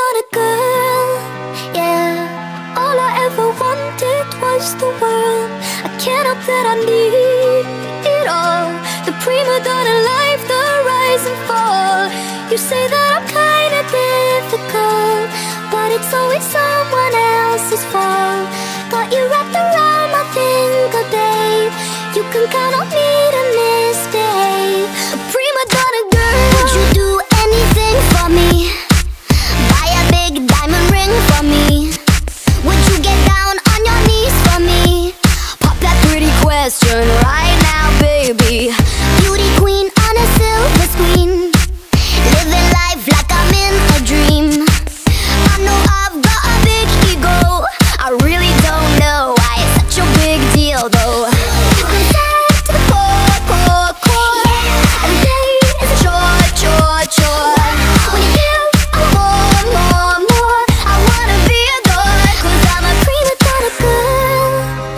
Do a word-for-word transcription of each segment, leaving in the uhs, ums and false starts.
donna girl, yeah. All I ever wanted was the world. I can't help that I need it all. The prima donna life, the rise and fall. You say that I'm kinda difficult, but it's always someone else's fault. Got you wrapped around my finger, babe. You can count on me to misbehave. A prima donna girl, would you do anything for me? Buy a big diamond ring for me? Would you get down on your knees for me? Pop that pretty question right now, baby. Beauty queen on a silver screen, living life like I'm in a dream. I know I've got a big ego, I really don't know why it's such a big deal though. I'm sad to the core, core, core. Every day is a chore, chore, chore. When you give, I want more, more, more. I wanna be adored, cause I'm a prima donna girl,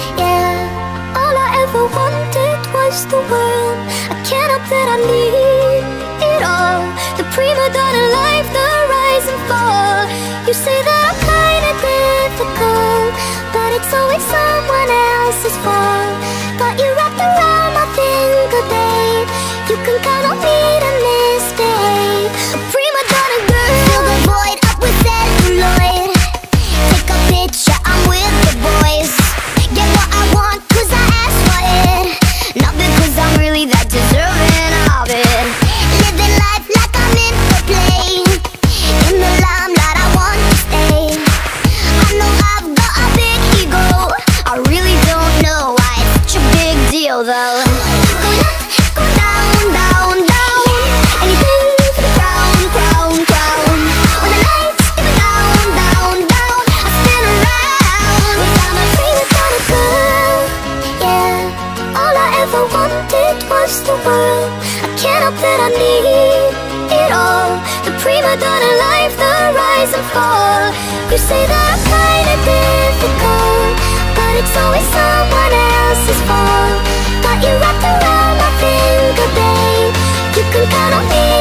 yeah. All I ever wanted was the world. I can't help that I need it all. The prima donna life, the rise and fall. You say that I'm kinda difficult, but it's always someone else's fault. Got you wrapped around my finger, babe. You can count on me to misbehave. A prima donna girl, fill the void up with celluloid. Take a picture, I'm with the boys. Get what I want, cause I asked for it, not because I'm really that deserving of it. Living life like I'm in a play, in the limelight I want to stay. I know I've got a big ego, I really don't know why it's such a big deal though. Go up, go down, down, down. Anything for the crown, crown, crown. When the lights get me down, down, down, I spin around. Cause I'm a prima donna girl, yeah. All I ever wanted was the world. I can't help that I need it all. The prima donna life, the rise and fall. You say that I'm kinda difficult, but it's always someone else's fault. Got you wrapped around my finger, babe. You can count on me